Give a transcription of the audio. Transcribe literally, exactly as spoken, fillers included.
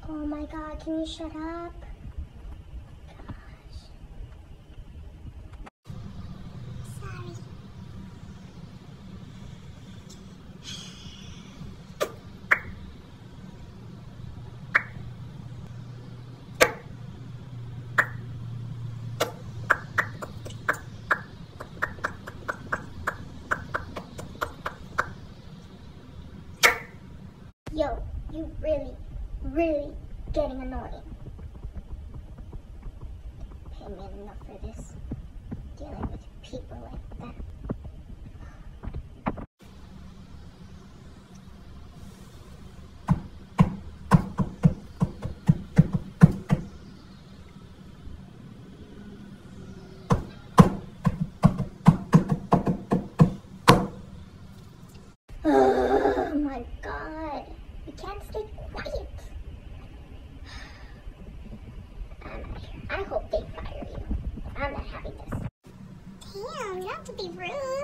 Oh my God, can you shut up? Gosh. Sorry. Yo, you really, really getting annoying. Pay me enough for this. Dealing with people like that. Oh my God. You can't stay quiet. I'm not here. I hope they fire you. I'm not having this. Damn, you don't have to be rude.